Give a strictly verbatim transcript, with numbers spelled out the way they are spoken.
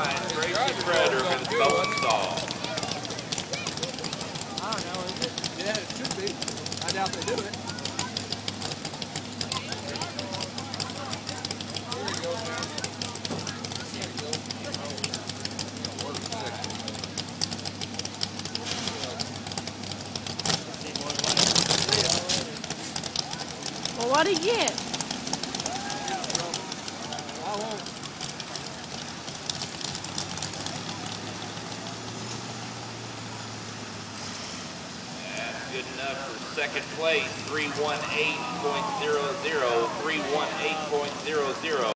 line, Tracy Predator against Bone Saw. I don't know, is it? Yeah, it should be. I doubt they do it. Here he goes, man. Here he goes. Oh, work section. Well, what'd he get? I won't. That's good enough for second place, three one eight point zero zero, three one eight point zero zero.